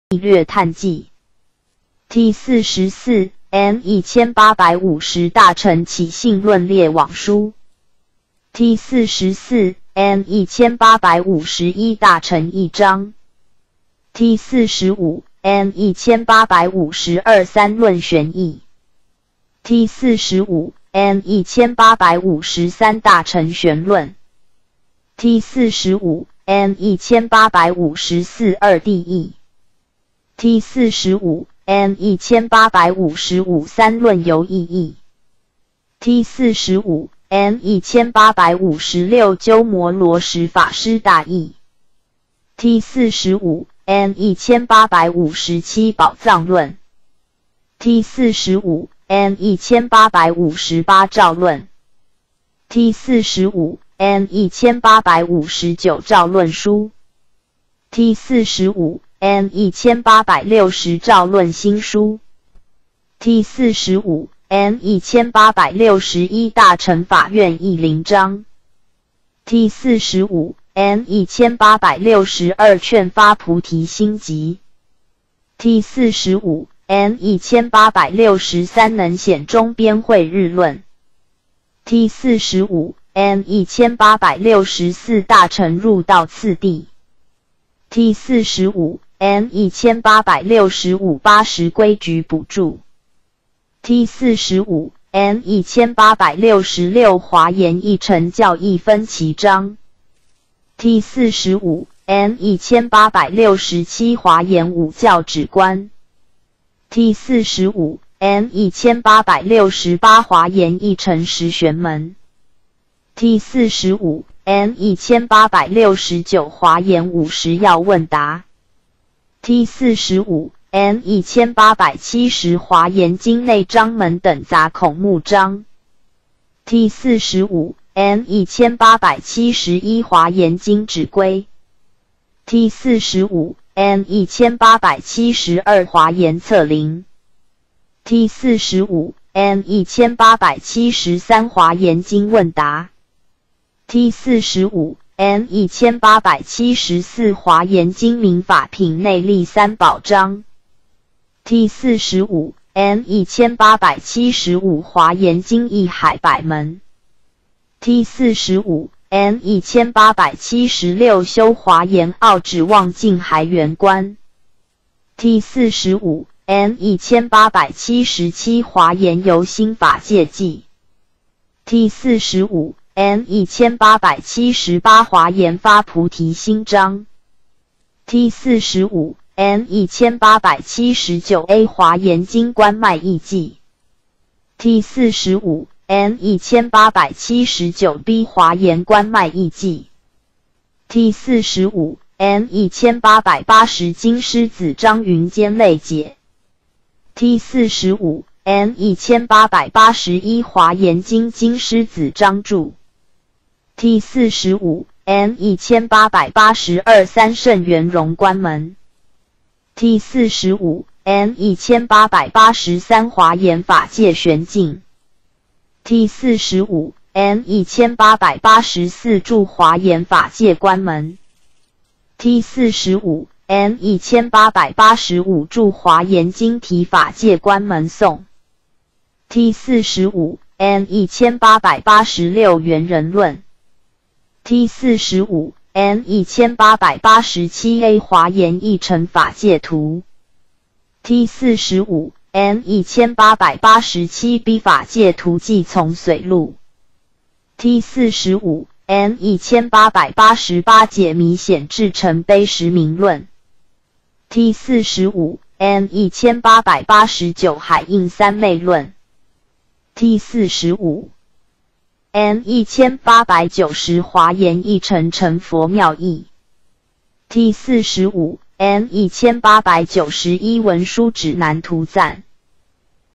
略探记 T44 N1850 大乘起信论列网书 T44 N1851 大乘一章 T45 N1852 三论玄义 T45 N1853 大乘玄论 T45 N1854 二谛义 T45 N1855 三论游意义 T45 N1856 鸠摩罗什法师大义 T45 N1857 宝藏论 T45 N1858 照论 T45 N1859 照论书 T45 N1860 照论新书 T45 N1861 大乘法院义灵章 T45 N1862 劝发菩提心集 T45 N1863 能显中边会日论 T45 N1864 大乘入道次第 T45 N1865 80规矩补助 T45 N1866 华严义乘教义分歧章 T45 N1867 华严五教止观 T45 N1868 华严义乘十玄门 T45 N1869 华严50要问答 T45 N1870 华严经内章门等杂孔目章 T45 N1871 华严经指归 T45 N1872 华严策灵 T45 N1873 华严经问答 T45 N1874 华严经明法品内立三宝章 T45 N1875 华严经义海百门 T45 N1876 修华严奥指望净海圆观 T45 N1877 华严游心法界记 T45 N1878 华严发菩提心章 T45 N1879A 华严经观脉义记 T45 N1879B 华严观脉义记 T45 N1880 经师子章云间类解 T45 N1881 华严经经师子章注 T45 N1882 三圣圆融观门 T45 N1883 华严法界玄境 T45 N1884 住华严法界观门 T45 N1885 住华严经题法界观门颂 T45 N1886 圆人论 T45 N1887A 华严义乘法界图 T45 N1887B 法界图记从随录 T45 N1888 解迷显智成悲实名论 T45 N1889 海印三昧论 T45 N1890 华严义乘成佛妙义 T45 N1891 文书指南图赞